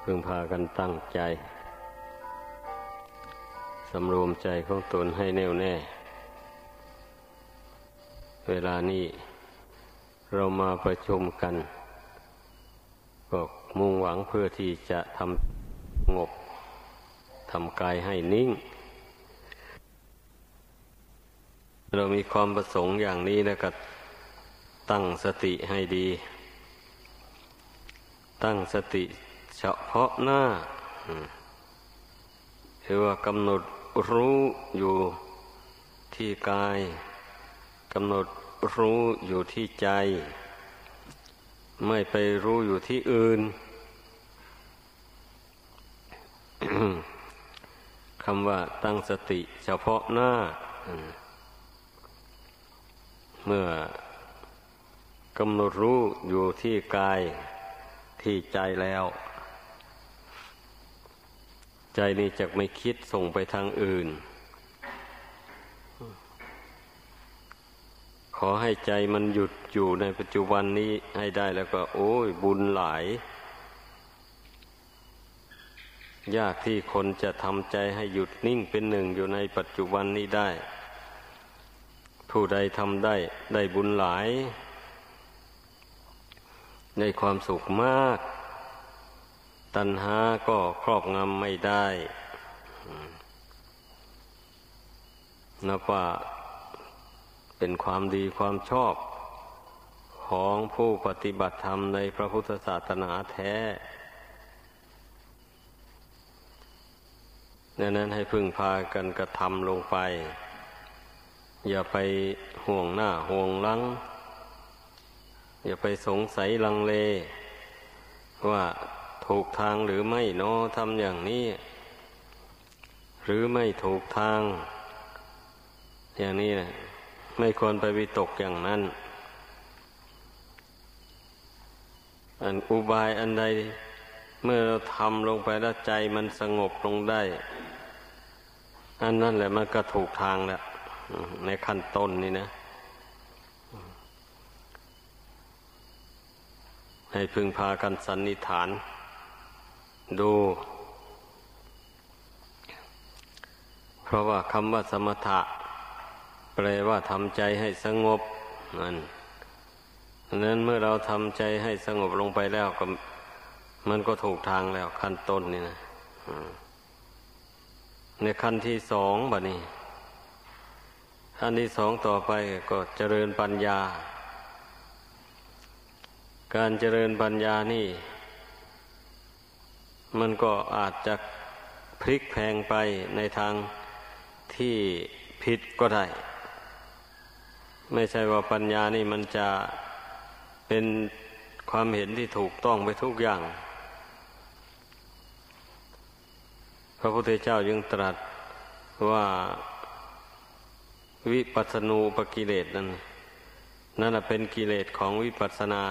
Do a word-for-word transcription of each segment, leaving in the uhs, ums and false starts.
พึงพากันตั้งใจสำรวมใจของตนให้แน่วแน่เวลานี้เรามาประชุมกันก็มุ่งหวังเพื่อที่จะทำสงบทำกายให้นิ่งเรามีความประสงค์อย่างนี้แล้วก็ตั้งสติให้ดีตั้งสติเฉพาะหน้าคือว่ากำหนดรู้อยู่ที่กายกำหนดรู้อยู่ที่ใจไม่ไปรู้อยู่ที่อื่น คำว่าตั้งสติเฉพาะหน้าเมื่อกำหนดรู้อยู่ที่กายที่ใจแล้วใจนี้จะไม่คิดส่งไปทางอื่นขอให้ใจมันหยุดอยู่ในปัจจุบันนี้ให้ได้แล้วก็โอ้ยบุญหลายยากที่คนจะทำใจให้หยุดนิ่งเป็นหนึ่งอยู่ในปัจจุบันนี้ได้ผู้ใดทำได้ได้บุญหลายได้ความสุขมากตัณหาก็ครอบงำไม่ได้นับว่าเป็นความดีความชอบของผู้ปฏิบัติธรรมในพระพุทธศาสนาแท้ดังนั้นให้พึ่งพากันกระทำลงไปอย่าไปห่วงหน้าห่วงหลังอย่าไปสงสัยลังเลว่าถูกทางหรือไม่เนาะทำอย่างนี้หรือไม่ถูกทางอย่างนี้นะไม่ควรไปวิตกอย่างนั้นอันอุบายอันใดเมื่อเราทำลงไปแล้วใจมันสงบลงได้อันนั้นแหละมันก็ถูกทางแล้วในขั้นต้นนี่นะให้พึงพากันสันนิษฐานดูเพราะว่าคำว่าสมถะแปลว่าทำใจให้สงบนั่นดังนั้นเมื่อเราทำใจให้สงบลงไปแล้วก็มันก็ถูกทางแล้วขั้นต้นนี่นะในขั้นที่สองบัดนี้ขั้นที่สองต่อไปก็เจริญปัญญาการเจริญปัญญานี่มันก็อาจจะพลิกแพลงไปในทางที่ผิดก็ได้ไม่ใช่ว่าปัญญานี่มันจะเป็นความเห็นที่ถูกต้องไปทุกอย่างพระพุทธเจ้ายังตรัสว่าวิปัสสนูปกิเลสนั้นนั่นเป็นกิเลสของวิปัสสนา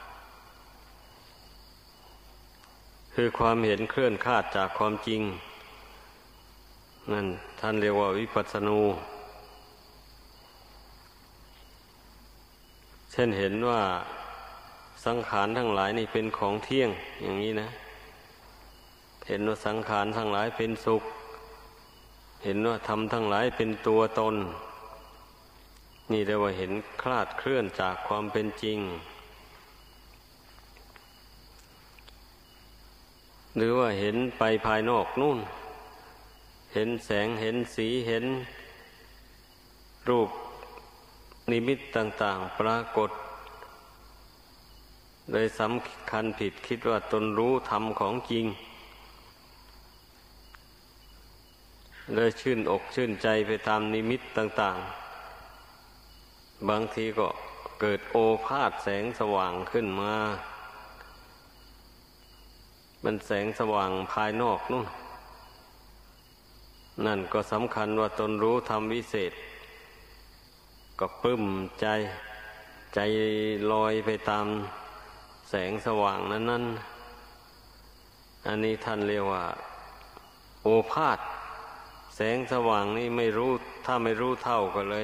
คือความเห็นเคลื่อนคลาดจากความจริงนั่นท่านเรียกว่าวิปัสสนูเช่นเห็นว่าสังขารทั้งหลายนี่เป็นของเที่ยงอย่างนี้นะเห็นว่าสังขารทั้งหลายเป็นสุขเห็นว่าธรรมทั้งหลายเป็นตัวตนนี่เรียกว่าเห็นคลาดเคลื่อนจากความเป็นจริงหรือว่าเห็นไปภายนอกนู่นเห็นแสงเห็นสีเห็นรูปนิมิตต่างๆปรากฏโดยสำคัญผิดคิดว่าตนรู้ธรรมของจริงเลยชื่นอกชื่นใจไปตามนิมิตต่างๆบางทีก็เกิดโอภาสแสงสว่างขึ้นมามันแสงสว่างภายนอกนู่นนั่นก็สำคัญว่าตนรู้ธรรมวิเศษก็ปลื้มใจใจลอยไปตามแสงสว่างนั้นนั้นอันนี้ท่านเรียกว่าโอภาสแสงสว่างนี่ไม่รู้ถ้าไม่รู้เท่าก็เลย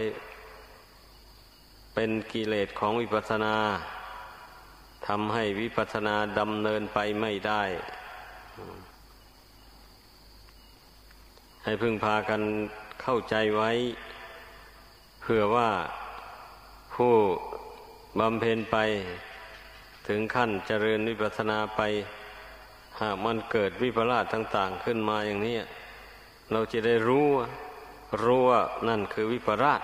เป็นกิเลสของวิปัสสนาทำให้วิปัสสนาดำเนินไปไม่ได้ให้พึงพากันเข้าใจไว้เพื่อว่าผู้บำเพ็ญไปถึงขั้นเจริญวิปัสสนาไปหากมันเกิดวิปลาสต่างๆขึ้นมาอย่างนี้เราจะได้รู้รู้ว่านั่นคือวิปลาส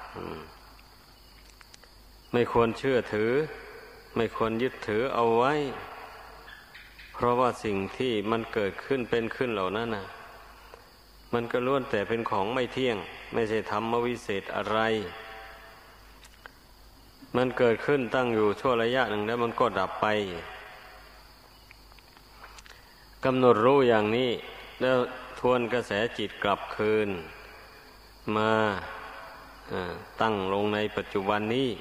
ไม่ควรเชื่อถือไม่ควรยึดถือเอาไว้เพราะว่าสิ่งที่มันเกิดขึ้นเป็นขึ้นเหล่านั้นนะมันก็ล้วนแต่เป็นของไม่เที่ยงไม่ใช่ธรรมวิเศษอะไรมันเกิดขึ้นตั้งอยู่ชั่วระยะหนึ่งแล้วมันก็ดับไปกำหนดรู้อย่างนี้แล้วทวนกระแสจิตกลับคืนมาตั้งลงในปัจจุบันนี้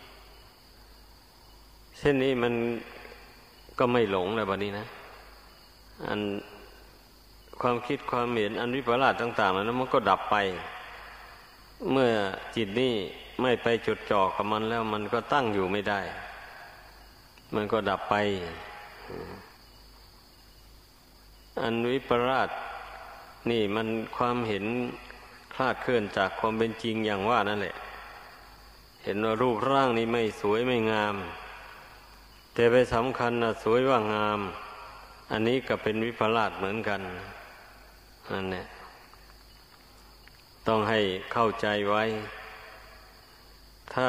เช่นนี้มันก็ไม่หลงแล้วบัดนี้นะอันความคิดความเห็นอันวิปลาสต่างๆนั้นมันก็ดับไปเมื่อจิตนี้ไม่ไปจดจ่อกับมันแล้วมันก็ตั้งอยู่ไม่ได้มันก็ดับไปอันวิปลาสนี่มันความเห็นคลาดเคลื่อนจากความเป็นจริงอย่างว่านั่นแหละเห็นว่ารูปร่างนี้ไม่สวยไม่งามแต่ไปสำคัญนะสวยว่างามอันนี้ก็เป็นวิปลาสเหมือนกันนั่นแหละต้องให้เข้าใจไว้ถ้า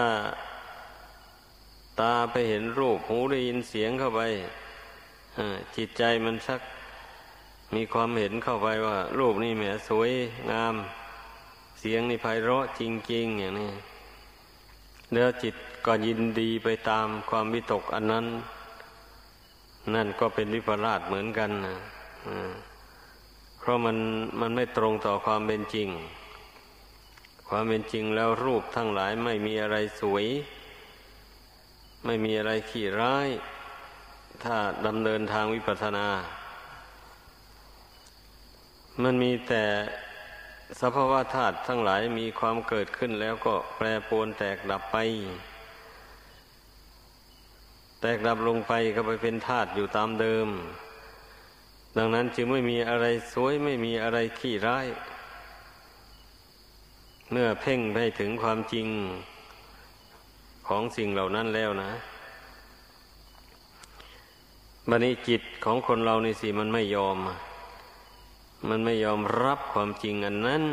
ตาไปเห็นรูปหูได้ยินเสียงเข้าไปจิตใจมันชักมีความเห็นเข้าไปว่ารูปนี่แหมสวยงามเสียงนี่ไพเราะจริงๆอย่างนี้แล้วจิตก็ยินดีไปตามความวิตกอันนั้นนั่นก็เป็นวิปลาสเหมือนกันนะเพราะมันมันไม่ตรงต่อความเป็นจริงความเป็นจริงแล้วรูปทั้งหลายไม่มีอะไรสวยไม่มีอะไรขี้ร้ายถ้าดำเนินทางวิปัสสนามันมีแต่สภาวะธาตุทั้งหลายมีความเกิดขึ้นแล้วก็แปรปรวนแตกดับไปแตกดับลงไปก็ไปเป็นธาตุอยู่ตามเดิมดังนั้นจึงไม่มีอะไรสวยไม่มีอะไรขี้ร้ายเมื่อเพ่งไปถึงความจริงของสิ่งเหล่านั้นแล้วนะบัดนี้จิตของคนเรานี่สิมันไม่ยอมมันไม่ยอมรับความจริงอันนั้น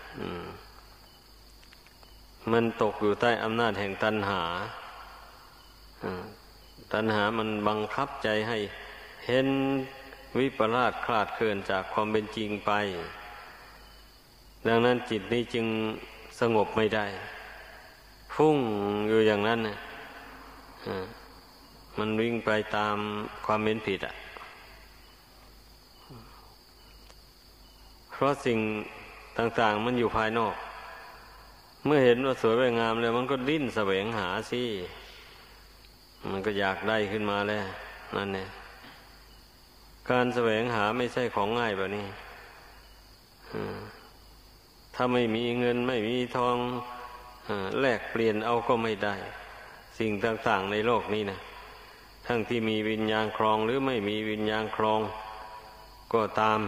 มันตกอยู่ใต้อำนาจแห่งตัณหาตัณหามันบังคับใจให้เห็นวิปลาสคลาดเคลื่อนจากความเป็นจริงไปดังนั้นจิตนี้จึงสงบไม่ได้ฟุ้งอยู่อย่างนั้นนะมันวิ่งไปตามความเห็นผิดอ่ะเพราะสิ่งต่างๆมันอยู่ภายนอกเมื่อเห็นว่าสวยงามแล้วมันก็ดิ้นแสวงหาสิมันก็อยากได้ขึ้นมาแล้วนั่นเนี่ยการแสวงหาไม่ใช่ของง่ายแบบนี้ถ้าไม่มีเงินไม่มีทองแลกเปลี่ยนเอาก็ไม่ได้สิ่งต่างๆในโลกนี้นะทั้งที่มีวิญญาณครองหรือไม่มีวิญญาณครองก็ตาม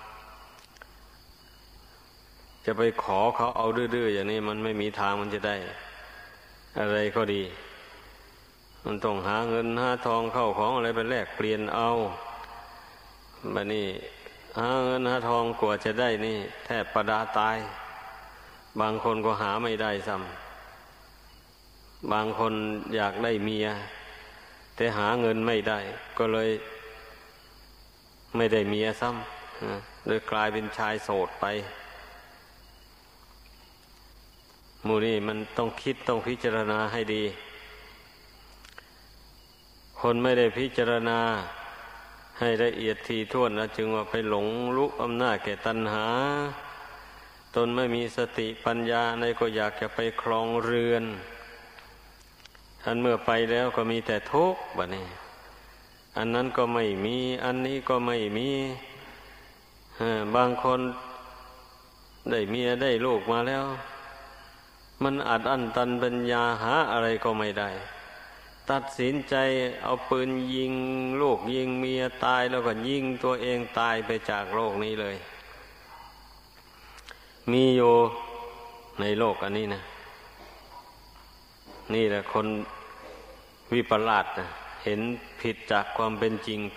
จะไปขอเขาเอาดื้อๆอย่างนี้มันไม่มีทางมันจะได้อะไรก็ดีมันต้องหาเงินหาทองเข้าของอะไรไปแลกเปลี่ยนเอาบัดนี้หาเงินหาทองกว่าจะได้นี่แทบประดาตายบางคนก็หาไม่ได้ซ้ำบางคนอยากได้เมียแต่หาเงินไม่ได้ก็เลยไม่ได้เมียซ้ำเลยกลายเป็นชายโสดไปหมู่นี้มันต้องคิดต้องพิจารณาให้ดีคนไม่ได้พิจารณาให้ละเอียดถี่ถ้วนนะจึงว่าไปหลงลุกอำนาจแก่ตัณหาตนไม่มีสติปัญญาในก็อยากจะไปครองเรือนอันเมื่อไปแล้วก็มีแต่ทุกข์บัดนี้อันนั้นก็ไม่มีอันนี้ก็ไม่มีบางคนได้เมียได้ลูกมาแล้วมันอัดอั้นตันปัญญาหาอะไรก็ไม่ได้ตัดสินใจเอาปืนยิงลูกยิงเมียตายแล้วก็ยิงตัวเองตายไปจากโลกนี้เลยมีอยู่ในโลกอันนี้นะนี่แหละคนวิปลาสนะเห็นผิดจากความเป็นจริงไป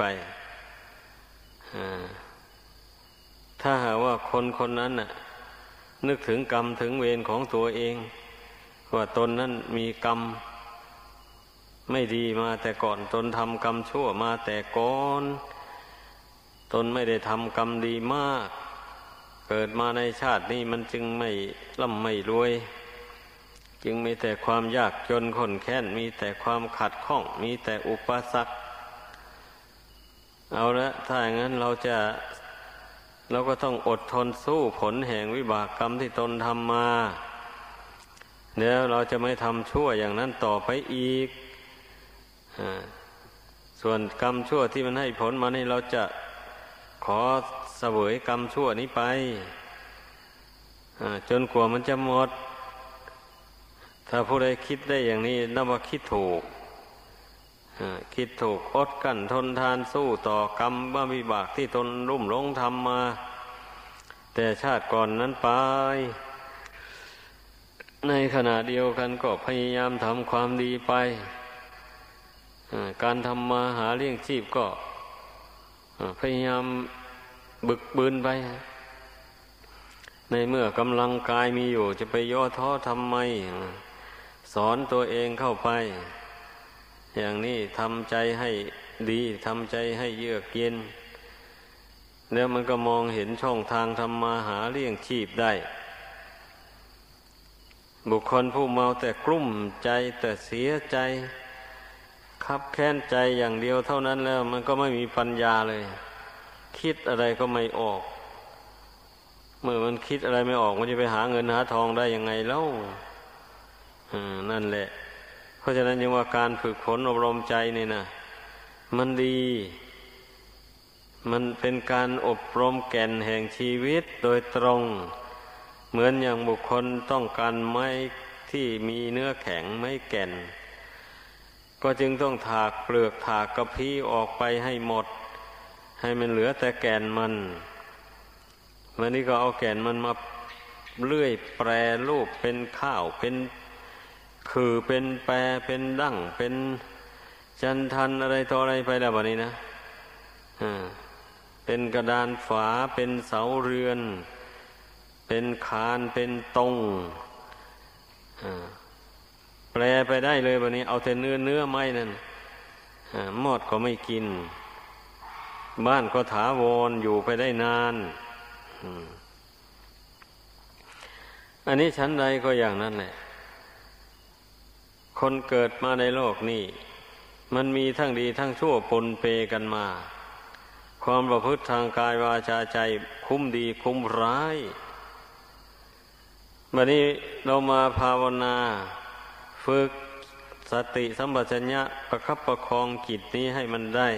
ถ้าหากว่าคนคนนั้นน่ะนึกถึงกรรมถึงเวรของตัวเองว่าตนนั้นมีกรรมไม่ดีมาแต่ก่อนตนทำกรรมชั่วมาแต่ก่อนตนไม่ได้ทำกรรมดีมากเกิดมาในชาตินี้มันจึงไม่ร่ำไม่รวยจึงมีแต่ความยากจนข้นแค้นมีแต่ความขัดข้องมีแต่อุปสรรคเอาละถ้าอย่างนั้นเราจะเราก็ต้องอดทนสู้ผลแห่งวิบากกรรมที่ตนทำมาแล้วเราจะไม่ทำชั่วอย่างนั้นต่อไปอีกส่วนกรรมชั่วที่มันให้ผลมานี่เราจะขอเสวยกรรมชั่วนี้ไปจนกว่ามันจะหมดถ้าผู้ใดคิดได้อย่างนี้นับว่าคิดถูกคิดถูกอดกั้นทนทานสู้ต่อกรรมบ้าวิบากที่ตนรุ่มหลงทำมาแต่ชาติก่อนนั้นไปในขณะเดียวกันก็พยายามทำความดีไปการทำมาหาเลี้ยงชีพก็พยายามบึกบืนไปในเมื่อกำลังกายมีอยู่จะไปย่อท้อทำไมสอนตัวเองเข้าไปอย่างนี้ทำใจให้ดีทำใจให้เยือกเย็นแล้วมันก็มองเห็นช่องทางทำมาหาเลี้ยงชีพได้บุคคลผู้เมาแต่กลุ้มใจแต่เสียใจคับแค้นใจอย่างเดียวเท่านั้นแล้วมันก็ไม่มีปัญญาเลยคิดอะไรก็ไม่ออกเมื่อมันคิดอะไรไม่ออกมันจะไปหาเงินหาทองได้ยังไงเล่านั่นแหละเพราะฉะนั้นยังว่าการฝึกฝนอบรมใจนี่นะมันดีมันเป็นการอบรมแก่นแห่งชีวิตโดยตรงเหมือนอย่างบุคคลต้องการไม้ที่มีเนื้อแข็งไม้แก่นก็จึงต้องถากเปลือกถากกระพี้ออกไปให้หมดให้มันเหลือแต่แก่นมันวันนี้ก็เอาแก่นมันมาเลื่อยแปรรูปเป็นข้าวเป็นคือเป็นแปรเป็นดั้งเป็นจันทันอะไรต่ออะไรไปแล้วบัดนี้นะอ่าเป็นกระดานฝาเป็นเสาเรือนเป็นคานเป็นตงอ่าแปลไปได้เลยบัดนี้เอาแต่เนื้อเนื้อไม้นั่นอ่ามอดก็ไม่กินบ้านก็ถาวรอยู่ไปได้นานอันนี้ชั้นใดก็อย่างนั้นแหละคนเกิดมาในโลกนี้มันมีทั้งดีทั้งชั่วปนเปกันมาความประพฤติทางกายวาจาใจคุ้มดีคุ้มร้ายบัดนี้เรามาภาวนาฝึกสติสัมปชัญญะประคับประคองจิตนี้ให้มันได้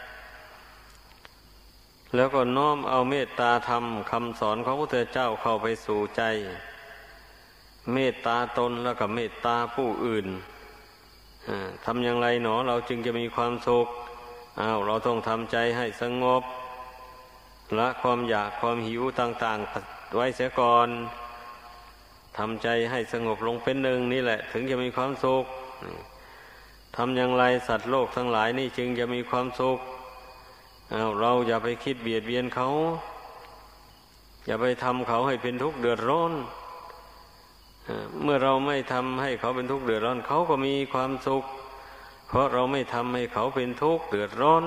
แล้วก็น้อมเอาเมตตาธรรมคำสอนของพระพุทธเจ้าเข้าไปสู่ใจเมตตาตนแล้วก็เมตตาผู้อื่นทำอย่างไรหนอเราจึงจะมีความสุขอ้าวเราต้องทำใจให้สงบละความอยากความหิวต่างๆไว้เสียก่อนทำใจให้สงบลงเป็นหนึ่งนี่แหละถึงจะมีความสุขทำอย่างไรสัตว์โลกทั้งหลายนี่จึงจะมีความสุขอ้าวเราอย่าไปคิดเบียดเบียนเขาอย่าไปทำเขาให้เป็นทุกข์เดือดร้อนเมื่อเราไม่ทำให้เขาเป็นทุกข์เดือดร้อนเขาก็มีความสุขเพราะเราไม่ทำให้เขาเป็นทุกข์เดือดร้อน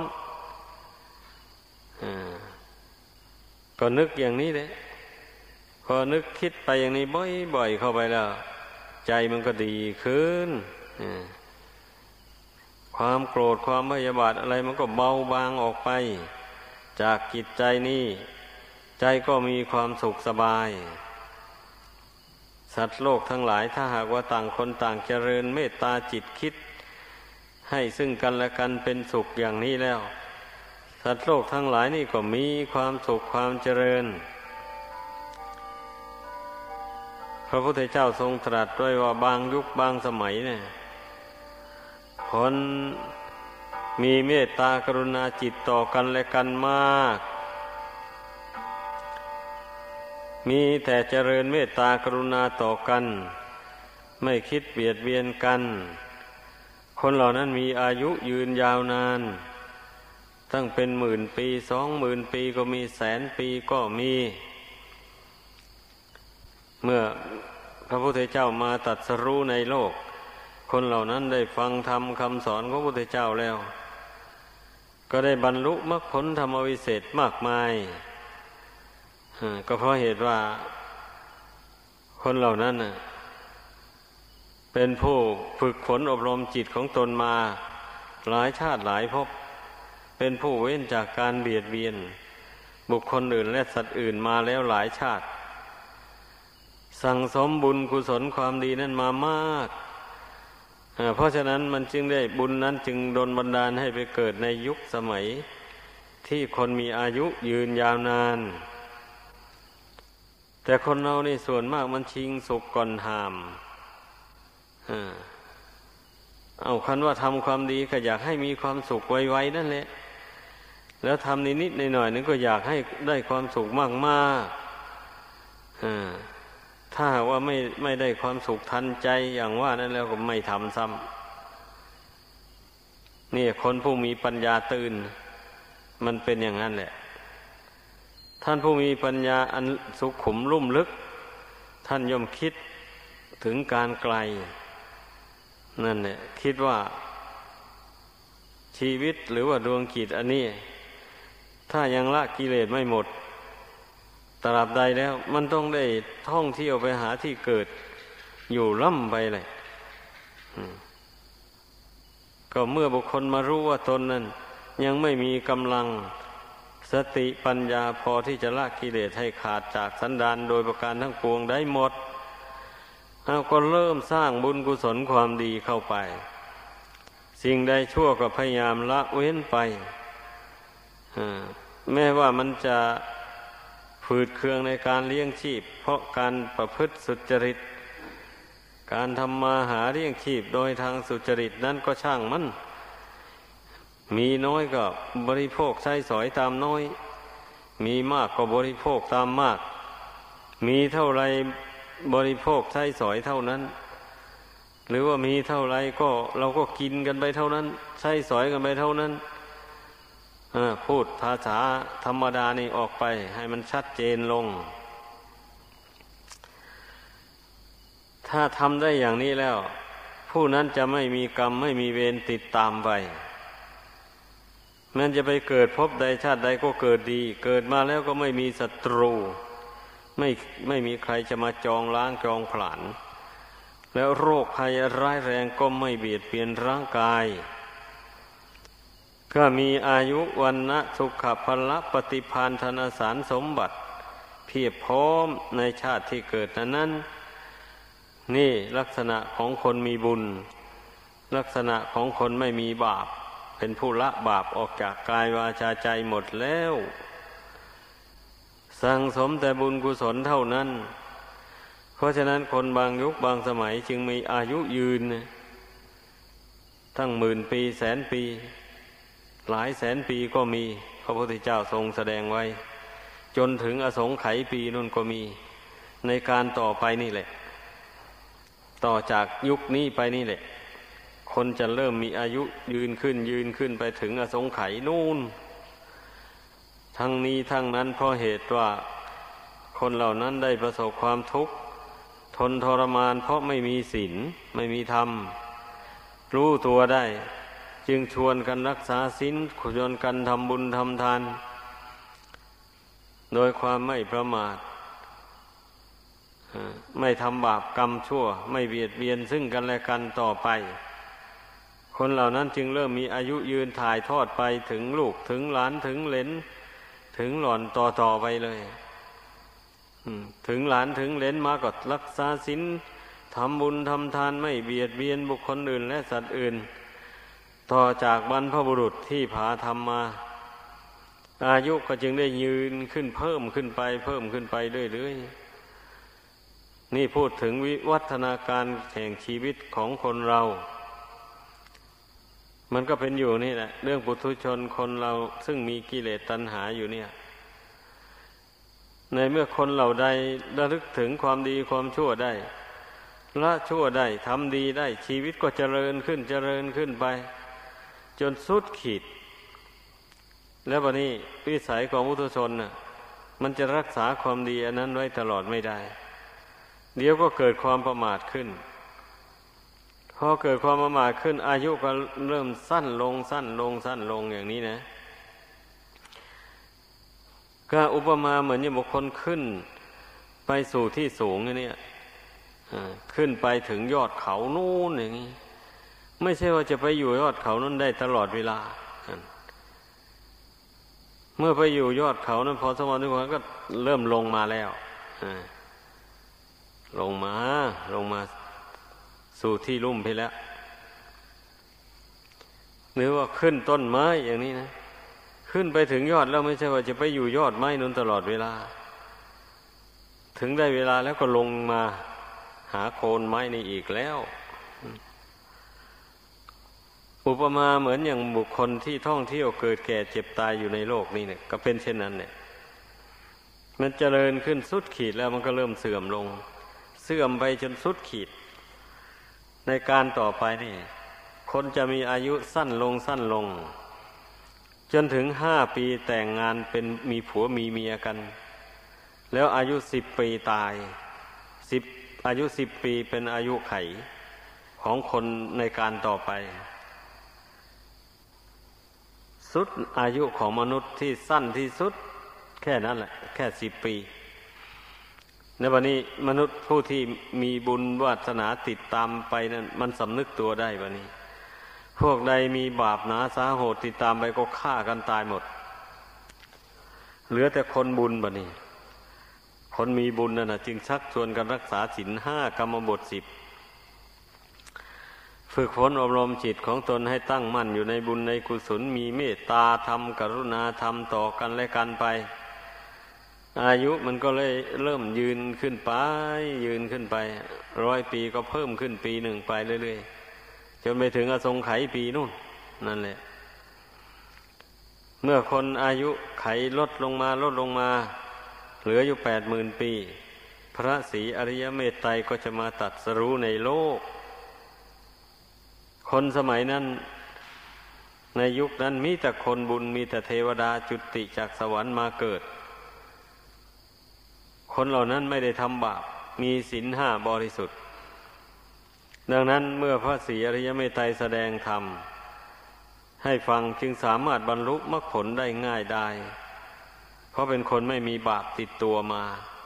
ก็นึกอย่างนี้เลยพอนึกคิดไปอย่างนี้บ่อยๆเข้าไปแล้วใจมันก็ดีขึ้นความโกรธความพยาบาทอะไรมันก็เบาบางออกไปจากจิตใจนี้ใจก็มีความสุขสบายสัตว์โลกทั้งหลายถ้าหากว่าต่างคนต่างเจริญเมตตาจิตคิดให้ซึ่งกันและกันเป็นสุขอย่างนี้แล้วสัตว์โลกทั้งหลายนี่ก็มีความสุขความเจริญพระพุทธเจ้าทรงตรัสด้วยว่าบางยุคบางสมัยเนี่ยคนมีเมตตากรุณาจิตต่อกันและกันมากมีแต่เจริญเมตตากรุณาต่อกันไม่คิดเบียดเบียนกันคนเหล่านั้นมีอายุยืนยาวนานตั้งเป็นหมื่นปีสองหมื่นปีก็มีแสนปีก็มีเมื่อพระพุทธเจ้ามาตรัสรู้ในโลกคนเหล่านั้นได้ฟังธรรมคำสอนของพระพุทธเจ้าแล้วก็ได้บรรลุมรรคผลธรรมวิเศษมากมายก็เพราะเหตุว่าคนเหล่านั้นเป็นผู้ฝึกฝนอบรมจิตของตนมาหลายชาติหลายภพเป็นผู้เว้นจากการเบียดเบียนบุคคลอื่นและสัตว์อื่นมาแล้วหลายชาติสั่งสมบุญกุศลความดีนั้นมามากเพราะฉะนั้นมันจึงได้บุญนั้นจึงดลบันดาลให้ไปเกิดในยุคสมัยที่คนมีอายุยืนยาวนานแต่คนเราในส่วนมากมันชิงสุขก่อนหามเอาคันว่าทำความดีก็อยากให้มีความสุขไวๆนั่นแหละแล้วทำนิดๆหน่อยๆนึงก็อยากให้ได้ความสุขมากๆถ้าว่าไม่ไม่ได้ความสุขทันใจอย่างว่านั้นแล้วก็ไม่ทำซ้ำนี่คนผู้มีปัญญาตื่นมันเป็นอย่างนั้นแหละท่านผู้มีปัญญาอันสุขุมลุ่มลึกท่านย่อมคิดถึงการไกลนั่นแหละคิดว่าชีวิตหรือว่าดวงจิตอันนี้ถ้ายังละกิเลสไม่หมดตราบใดแล้วมันต้องได้ท่องเที่ยวไปหาที่เกิดอยู่ล่ำไปเลยก็เมื่อบุคคลมารู้ว่าตนนั้นยังไม่มีกำลังสติปัญญาพอที่จะละกิเลสให้ขาดจากสันดานโดยประการทั้งปวงได้หมดเราก็เริ่มสร้างบุญกุศลความดีเข้าไปสิ่งใดชั่วก็พยายามละเว้นไปแม้ว่ามันจะฝืดเคืองในการเลี้ยงชีพเพราะการประพฤติสุจริตการทำมาหาเลี้ยงชีพโดยทางสุจริตนั้นก็ช่างมันมีน้อยก็บริโภคใช้สอยตามน้อยมีมากก็บริโภคตามมากมีเท่าไรบริโภคใช้สอยเท่านั้นหรือว่ามีเท่าไรก็เราก็กินกันไปเท่านั้นใช้สอยกันไปเท่านั้นพูดภาษาธรรมดานี่ออกไปให้มันชัดเจนลงถ้าทำได้อย่างนี้แล้วผู้นั้นจะไม่มีกรรมไม่มีเวรติดตามไปมันจะไปเกิดพบใดชาติใดก็เกิดดีเกิดมาแล้วก็ไม่มีศัตรูไม่ไม่มีใครจะมาจองล้างจองผลาญแล้วโรคภัยร้ายแรงก็ไม่เบียดเบียนร่างกายก็มีอายุวันนะสุขภละปฏิภาณธนสารสมบัติเพียบพร้อมในชาติที่เกิดนั้นนั้นนี่ลักษณะของคนมีบุญลักษณะของคนไม่มีบาปเป็นผู้ละบาปออกจากกายวาจาใจหมดแล้วสั่งสมแต่บุญกุศลเท่านั้นเพราะฉะนั้นคนบางยุคบางสมัยจึงมีอายุยืนทั้งหมื่นปีแสนปีหลายแสนปีก็มีพระพุทธเจ้าทรงแสดงไว้จนถึงอสงไขยปีนั่นก็มีในการต่อไปนี่แหละต่อจากยุคนี้ไปนี่แหละคนจะเริ่มมีอายุยืนขึ้นยืนขึ้นไปถึงอสงไขยนู่นทั้งนี้ทั้งนั้นเพราะเหตุว่าคนเหล่านั้นได้ประสบความทุกข์ทนทรมานเพราะไม่มีศีลไม่มีธรรมรู้ตัวได้จึงชวนกันรักษาศีลชวนกันทำบุญทำทานโดยความไม่ประมาทไม่ทำบาปกรรมชั่วไม่เบียดเบียนซึ่งกันและกันต่อไปคนเหล่านั้นจึงเริ่มมีอายุยืนถ่ายทอดไปถึงลูกถึงหลานถึงเหลนถึงหล่อนต่อๆไปเลยถึงหลานถึงเหลนมาก็รักษาศีลทำบุญทำทานไม่เบียดเบียนบุคคลอื่นและสัตว์อื่นต่อจากบรรพบุรุษที่ผาทำมาอายุก็จึงได้ยืนขึ้นเพิ่มขึ้นไปเพิ่มขึ้นไปเรื่อยๆนี่พูดถึงวิวัฒนาการแห่งชีวิตของคนเรามันก็เป็นอยู่นี่แหละเรื่องปุถุชนคนเราซึ่งมีกิเลสตัณหาอยู่เนี่ยในเมื่อคนเหล่าใดระลึกถึงความดีความชั่วได้ละชั่วได้ทำดีได้ชีวิตก็เจริญขึ้นเจริญขึ้นไปจนสุดขีดแล้วบัดนี้วิสัยของปุถุชนน่ะมันจะรักษาความดีอันนั้นไว้ตลอดไม่ได้เดี๋ยวก็เกิดความประมาทขึ้นพอเกิดความประมาทขึ้นอายุก็เริ่มสั้นลงสั้นลงสั้นลงอย่างนี้นะก็อุปมาเหมือนอย่างบุคคลขึ้นไปสู่ที่สูงนี่ขึ้นไปถึงยอดเขานู่นอย่างนี้ไม่ใช่ว่าจะไปอยู่ยอดเขานั้นได้ตลอดเวลาเมื่อไปอยู่ยอดเขานั้นพอสมควรก็เริ่มลงมาแล้วลงมาลงมาสู่ที่ลุ่มไปแล้วหรือว่าขึ้นต้นไม้อย่างนี้นะขึ้นไปถึงยอดแล้วไม่ใช่ว่าจะไปอยู่ยอดไม้นั้นตลอดเวลาถึงได้เวลาแล้วก็ลงมาหาโคนไม้นี่อีกแล้วอุปมาเหมือนอย่างบุคคลที่ท่องเที่ยวเกิดแก่เจ็บตายอยู่ในโลกนี้เนี่ยก็เป็นเช่นนั้นเนี่ยมันเจริญขึ้นสุดขีดแล้วมันก็เริ่มเสื่อมลงเสื่อมไปจนสุดขีดในการต่อไปนี่คนจะมีอายุสั้นลงสั้นลงจนถึงห้าปีแต่งงานเป็นมีผัวมีเมียกันแล้วอายุสิบปีตายสิบอายุสิบปีเป็นอายุไขของคนในการต่อไปสุดอายุของมนุษย์ที่สั้นที่สุดแค่นั้นแหละแค่สิบปีในวันนี้มนุษย์ผู้ที่มีบุญวาสนาติดตามไปนั้นมันสำนึกตัวได้วันนี้พวกใดมีบาปหนาสาโหดติดตามไปก็ฆ่ากันตายหมดเหลือแต่คนบุญบัดนี้คนมีบุญนั่นนะจึงชักชวนกันรักษาศีลห้ากรรมบทสิบฝึกฝนอบรมจิตของตนให้ตั้งมั่นอยู่ในบุญในกุศลมีเมตตาธรรมกรุณาธรรมต่อกันและกันไปอายุมันก็เลยเริ่มยืนขึ้นไปยืนขึ้นไปร้อยปีก็เพิ่มขึ้นปีหนึ่งไปเรื่อยๆจนไปถึงอสงไขยปีนู่นนั่นแหละเมื่อคนอายุไขลดลงมาลดลงมาเหลืออยู่แปดหมื่นปีพระศรีอริยเมตไตรก็จะมาตรัสรู้ในโลกคนสมัยนั้นในยุคนั้นมีแต่คนบุญมีแต่เทวดาจุติจากสวรรค์มาเกิดคนเหล่านั้นไม่ได้ทำบาปมีศีลห้าบริสุทธิ์ดังนั้นเมื่อพระศรีอริยเมตไตรแสดงธรรมให้ฟังจึงสามารถบรรลุมรรคผลได้ง่ายได้เพราะเป็นคนไม่มีบาปติดตัวมา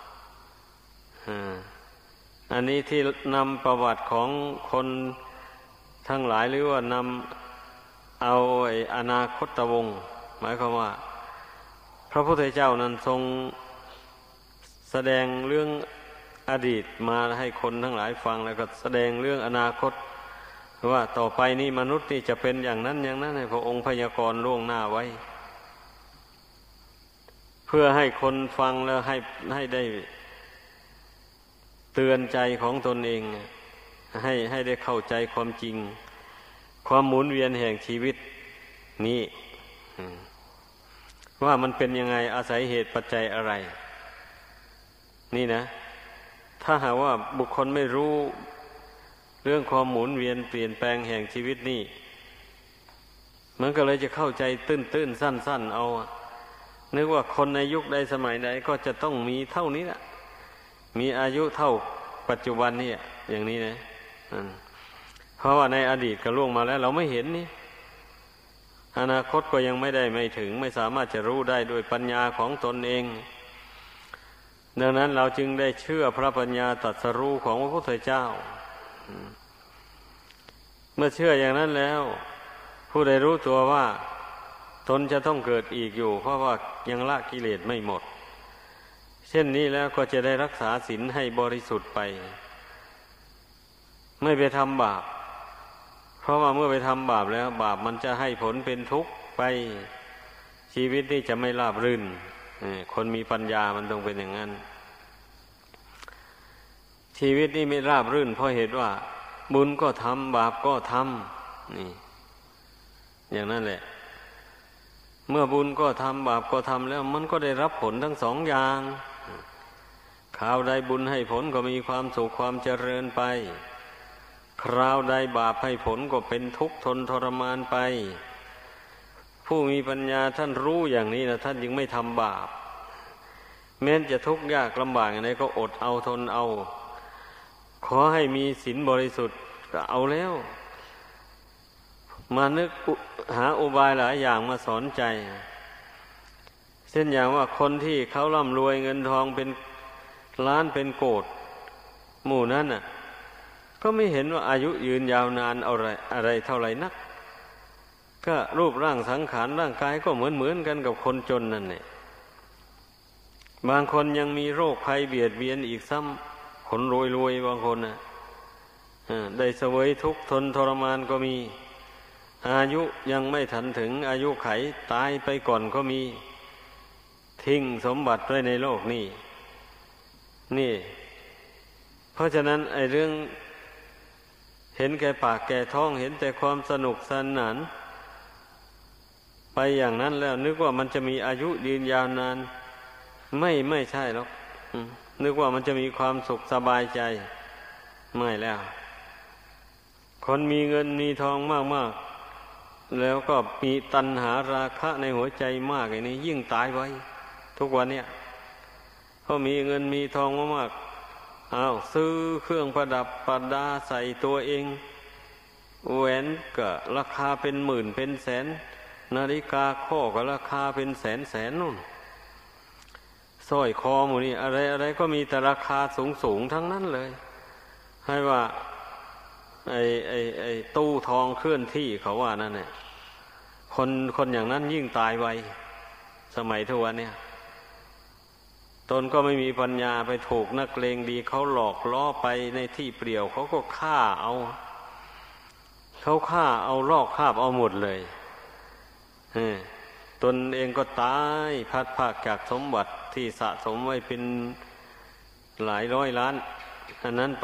อันนี้ที่นำประวัติของคนทั้งหลายหรือว่านำเอาไอ้อนาคตวงศ์หมายความว่าพระพุทธเจ้านั้นทรงแสดงเรื่องอดีตมาให้คนทั้งหลายฟังแล้วก็แสดงเรื่องอนาคตว่าต่อไปนี้มนุษย์นี่จะเป็นอย่างนั้นอย่างนั้นให้พระองค์พยากรณ์ล่วงหน้าไว้เพื่อให้คนฟังแล้วให้ให้ได้เตือนใจของตนเองให้ให้ได้เข้าใจความจริงความหมุนเวียนแห่งชีวิตนี้ว่ามันเป็นยังไงอาศัยเหตุปัจจัยอะไรนี่นะถ้าหากว่าบุคคลไม่รู้เรื่องความหมุนเวียนเปลี่ยนแปลงแห่งชีวิตนี่มันก็เลยจะเข้าใจตื้นๆสั้นๆเอานึกว่าคนในยุคใดสมัยใดก็จะต้องมีเท่านี้แหละมีอายุเท่าปัจจุบันนี่อย่างนี้นะเพราะว่าในอดีตก็ล่วงมาแล้วเราไม่เห็นนี่อนาคตก็ยังไม่ได้ไม่ถึงไม่สามารถจะรู้ได้ด้วยปัญญาของตนเองดังนั้นเราจึงได้เชื่อพระปัญญาตรัสรู้ของพระพุทธเจ้าเมื่อเชื่ออย่างนั้นแล้วผู้ใดรู้ตัวว่าตนจะต้องเกิดอีกอยู่เพราะว่ายังละกิเลสไม่หมดเช่นนี้แล้วก็จะได้รักษาศีลให้บริสุทธิ์ไปไม่ไปทำบาปเพราะว่าเมื่อไปทำบาปแล้วบาปมันจะให้ผลเป็นทุกข์ไปชีวิตนี่จะไม่ราบรื่นคนมีปัญญามันต้องเป็นอย่างนั้นชีวิตนี่ไม่ราบรื่นเพราะเหตุว่าบุญก็ทำบาปก็ทำนี่อย่างนั้นแหละเมื่อบุญก็ทำบาปก็ทำแล้วมันก็ได้รับผลทั้งสองอย่างคราวใดบุญให้ผลก็มีความสุขความเจริญไปคราวใดบาปให้ผลก็เป็นทุกข์ทนทรมานไปผู้มีปัญญาท่านรู้อย่างนี้นะท่านยังไม่ทำบาปแม้จะทุกข์ยากลำบากอย่างไรก็อดเอาทนเอาขอให้มีศีลบริสุทธิ์ก็เอาแล้วมานึกหาอุบายหลายอย่างมาสอนใจเช่นอย่างว่าคนที่เขาร่ำรวยเงินทองเป็นล้านเป็นโกฏหมู่นั้นน่ะก็ไม่เห็นว่าอายุยืนยาวนานอะไรอะไรเท่าไหร่นักก็รูปร่างสังขารร่างกายก็เหมือนเหมือนกันกับคนจนนั่นแหละบางคนยังมีโรคภัยเบียดเบียนอีกซ้ำคนรวยๆบางคนน่ะได้เสวยทุกข์ทนทรมานก็มีอายุยังไม่ทันถึงอายุไขตายไปก่อนก็มีทิ้งสมบัติไว้ในโลกนี้นี่เพราะฉะนั้นไอ้เรื่องเห็นแก่ปากแก่ท้องเห็นแต่ความสนุกสนานไปอย่างนั้นแล้วนึกว่ามันจะมีอายุยืนยาวนานไม่ไม่ใช่หรอกนึกว่ามันจะมีความสุขสบายใจไม่แล้วคนมีเงินมีทองมากๆแล้วก็มีตัณหาราคะในหัวใจมากอย่างนี้ยิ่งตายไว้ทุกวันเนี่ยเพราะมีเงินมีทองมากๆอ้าวซื้อเครื่องประดับประดาใส่ตัวเองแหวนก็ราคาเป็นหมื่นเป็นแสนนาฬิกาข้อก็ราคาเป็นแสนแสนนู่นสร้อยคอหมู่นี่อะไรอะไรก็มีแต่ราคาสูงสูงทั้งนั้นเลยให้ว่าไอ้ไอ้ไอ้ตู้ทองเคลื่อนที่เขาว่านั่นเนี่ยคนคนอย่างนั้นยิ่งตายไวสมัยทุกวันเนี่ยตนก็ไม่มีปัญญาไปถูกนักเลงดีเขาหลอกล่อไปในที่เปลี่ยวเขาก็ฆ่าเอาเขาฆ่าเอาลอกคาบเอาหมดเลยตนเองก็ตายพัดภาคจากสมบัติที่สะสมไว้เป็นหลายร้อยล้านอันนั้นไป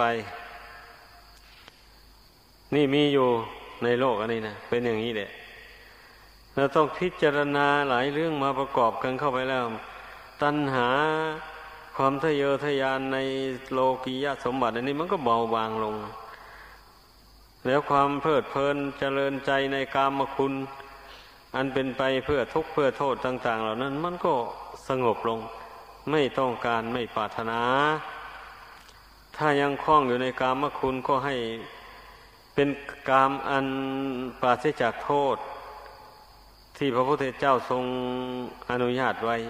นี่มีอยู่ในโลกอันนี้นะเป็นอย่างนี้แหละเราต้องพิจารณาหลายเรื่องมาประกอบกันเข้าไปแล้วตัณหาความทะเยอทะยานในโลกียสมบัติอันนี้มันก็เบาบางลงแล้วความเพลิดเพลินเจริญใจในกามคุณอันเป็นไปเพื่อทุกข์เพื่อโทษต่างๆเหล่านั้นมันก็สงบลงไม่ต้องการไม่ปรารถนาถ้ายังคล้องอยู่ในกามคุณก็ให้เป็นกามอันปราศจากโทษที่พระพุทธเจ้าทรงอนุญาตไว้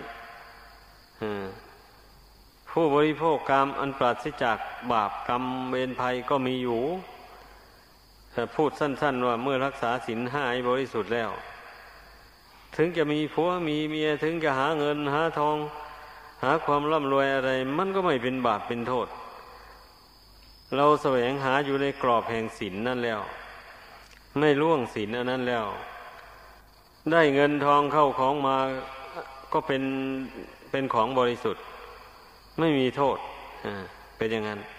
ผู้บริโภคกามอันปราศจากบาปกรรมเวรภัยก็มีอยู่แต่พูดสั้นๆว่าเมื่อรักษาศีลห้าให้บริสุทธิ์แล้วถึงจะมีผัวมีเมียถึงจะหาเงินหาทองหาความร่ำรวยอะไรมันก็ไม่เป็นบาปเป็นโทษเราแสวงหาอยู่ในกรอบแห่งศีลนั่นแล้วไม่ล่วงศีลอันนั้นแล้วได้เงินทองเข้าของมาก็เป็นเป็นของบริสุทธิ์ไม่มีโทษอ่าเป็นอย่างนั้น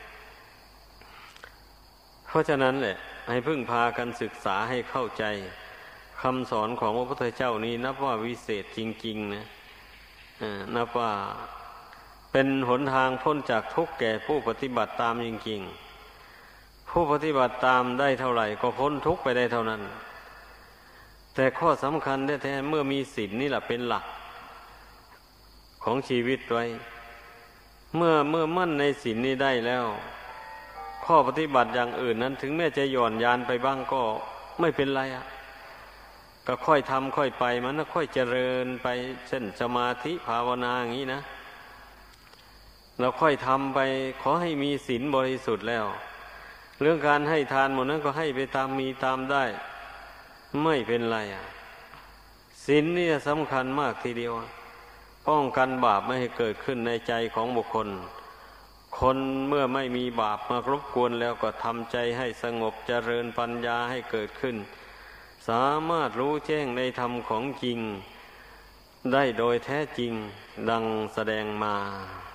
เพราะฉะนั้นแหละให้พึ่งพากันศึกษาให้เข้าใจคำสอนของพระพุทธเจ้านี้นับว่าวิเศษจริงๆนะอ่านับว่าเป็นหนทางพ้นจากทุกข์แก่ผู้ปฏิบัติตามจริงๆผู้ปฏิบัติตามได้เท่าไหร่ก็พ้นทุกข์ไปได้เท่านั้นแต่ข้อสำคัญแท้ๆเมื่อมีศีลนี่แหละเป็นหลักของชีวิตไว้เมื่อเมื่อมั่นในศีลนี้ได้แล้วข้อปฏิบัติอย่างอื่นนั้นถึงแม้จะหย่อนยานไปบ้างก็ไม่เป็นไรอ่ะก็ค่อยทำค่อยไปมันก็ค่อยเจริญไปเช่นสมาธิภาวนาอย่างนี้นะเราค่อยทำไปขอให้มีศีลบริสุทธิ์แล้วเรื่องการให้ทานหมดนั้นก็ให้ไปตามมีตามได้ไม่เป็นไรอ่ะศีลนี่สำคัญมากทีเดียวป้องกันบาปไม่ให้เกิดขึ้นในใจของบุคคลคนเมื่อไม่มีบาปมารบกวนแล้วก็ทำใจให้สงบเจริญปัญญาให้เกิดขึ้นสามารถรู้แจ้งในธรรมของจริงได้โดยแท้จริงดังแสดงมา